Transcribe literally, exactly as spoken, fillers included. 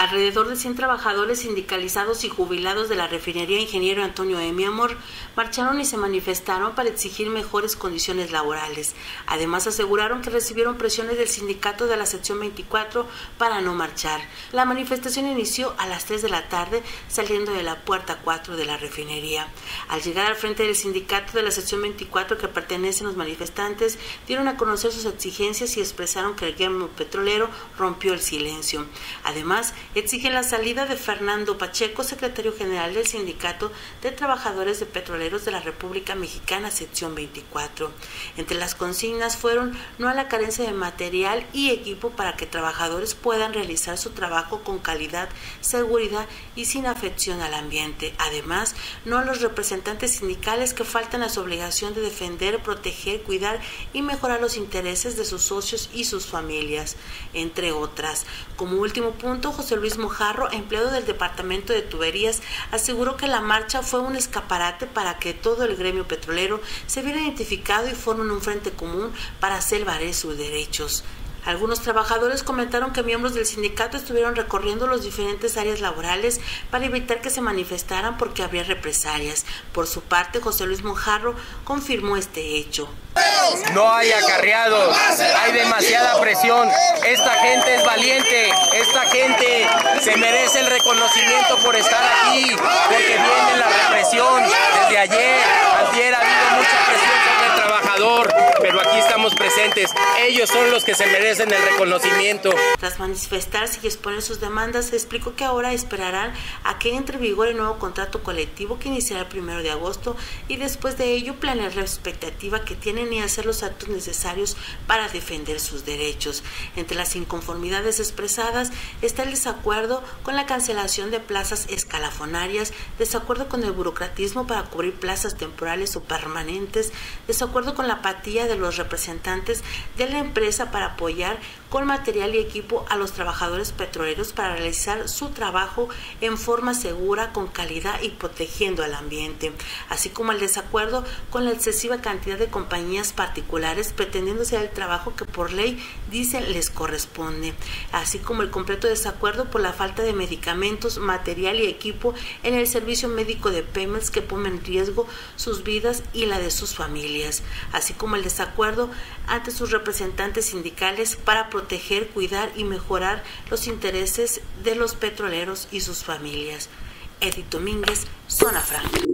Alrededor de cien trabajadores sindicalizados y jubilados de la refinería Ingeniero Antonio M. Amor marcharon y se manifestaron para exigir mejores condiciones laborales. Además, aseguraron que recibieron presiones del sindicato de la sección veinticuatro para no marchar. La manifestación inició a las tres de la tarde saliendo de la puerta cuatro de la refinería. Al llegar al frente del sindicato de la sección veinticuatro que pertenecen los manifestantes, dieron a conocer sus exigencias y expresaron que el gremio petrolero rompió el silencio. Además, exigen la salida de Fernando Pacheco, secretario general del Sindicato de Trabajadores de Petroleros de la República Mexicana, sección veinticuatro. Entre las consignas fueron no a la carencia de material y equipo para que trabajadores puedan realizar su trabajo con calidad, seguridad y sin afección al ambiente. Además, no a los representantes sindicales que faltan a su obligación de defender, proteger, cuidar y mejorar los intereses de sus socios y sus familias, entre otras. Como último punto, José Luis Mojarro, empleado del Departamento de Tuberías, aseguró que la marcha fue un escaparate para que todo el gremio petrolero se viera identificado y formen un frente común para hacer valer sus derechos. Algunos trabajadores comentaron que miembros del sindicato estuvieron recorriendo las diferentes áreas laborales para evitar que se manifestaran porque habría represalias. Por su parte, José Luis Mojarro confirmó este hecho. No hay acarreados, hay demasiada presión. Esta gente es valiente, esta gente se merece el reconocimiento por estar aquí, porque viene la represión desde ayer. Antier ha habido mucha presión sobre el trabajador, pero aquí estamos presentes. Ellos son los que se merecen el reconocimiento. Tras manifestarse y exponer sus demandas, se explicó que ahora esperarán a que entre en vigor el nuevo contrato colectivo que iniciará el primero de agosto y después de ello planear la expectativa que tienen y hacer los actos necesarios para defender sus derechos. Entre las inconformidades expresadas está el desacuerdo con la cancelación de plazas escalafonarias, desacuerdo con el burocratismo para cubrir plazas temporales o permanentes, desacuerdo con la apatía de los representantes de la empresa para apoyar con material y equipo a los trabajadores petroleros para realizar su trabajo en forma segura, con calidad y protegiendo al ambiente, así como el desacuerdo con la excesiva cantidad de compañías particulares pretendiendo hacer el trabajo que por ley dicen les corresponde, así como el completo desacuerdo por la falta de medicamentos, material y equipo en el servicio médico de Pemex que pone en riesgo sus vidas y la de sus familias, así como el desacuerdo ante sus representantes sindicales para proteger, cuidar y mejorar los intereses de los petroleros y sus familias. Edith Domínguez, Zona Franca.